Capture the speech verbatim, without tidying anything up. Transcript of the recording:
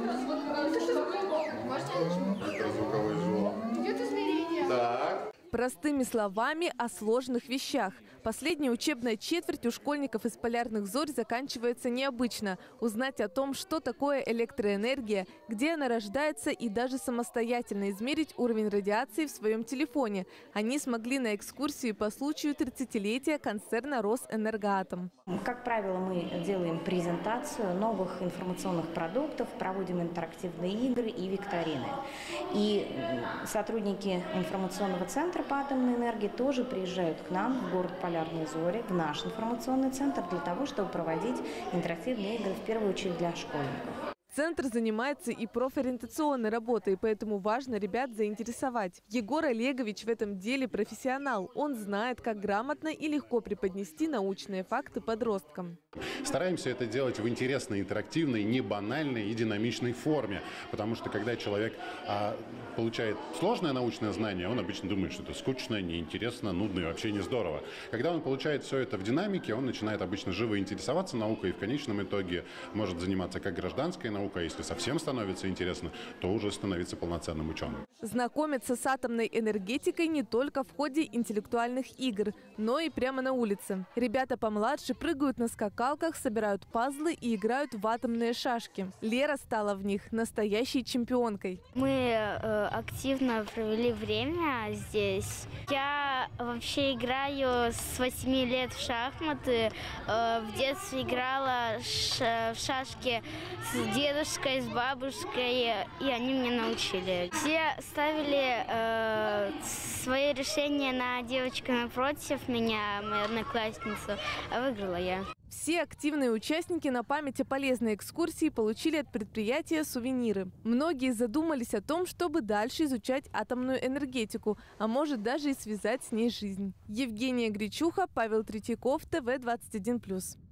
Ультразвуковой звук. Идет измерение. Так. Простыми словами о сложных вещах. Последняя учебная четверть у школьников из Полярных Зорь заканчивается необычно. Узнать о том, что такое электроэнергия, где она рождается, и даже самостоятельно измерить уровень радиации в своем телефоне они смогли на экскурсии по случаю тридцатилетия концерна «Росэнергоатом». Как правило, мы делаем презентацию новых информационных продуктов, проводим интерактивные игры и викторины. И сотрудники информационного центра по атомной энергии тоже приезжают к нам в город Полярные Зори, в наш информационный центр, для того, чтобы проводить интерактивные игры, в первую очередь для школьников. Центр занимается и профориентационной работой, поэтому важно ребят заинтересовать. Егор Олегович в этом деле профессионал. Он знает, как грамотно и легко преподнести научные факты подросткам. Стараемся это делать в интересной, интерактивной, не банальной и динамичной форме. Потому что когда человек а, получает сложное научное знание, он обычно думает, что это скучно, неинтересно, нудно и вообще не здорово. Когда он получает все это в динамике, он начинает обычно живо интересоваться наукой и в конечном итоге может заниматься как гражданской наукой, а если совсем становится интересно, то уже становиться полноценным ученым. Знакомиться с атомной энергетикой не только в ходе интеллектуальных игр, но и прямо на улице. Ребята помладше прыгают на скакалках, собирают пазлы и играют в атомные шашки. Лера стала в них настоящей чемпионкой. Мы э, активно провели время здесь. Я вообще играю с восьми лет в шахматы. Э, в детстве играла ш, в шашки с дедушкой, с бабушкой, и они меня научили. Все ставили э, свои решения на девочку напротив меня, мою одноклассницу, а выиграла я. Все активные участники на память о полезной экскурсии получили от предприятия сувениры. Многие задумались о том, чтобы дальше изучать атомную энергетику, а может даже и связать с ней жизнь. Евгения Гречуха, Павел Третьяков, ТВ двадцать один плюс.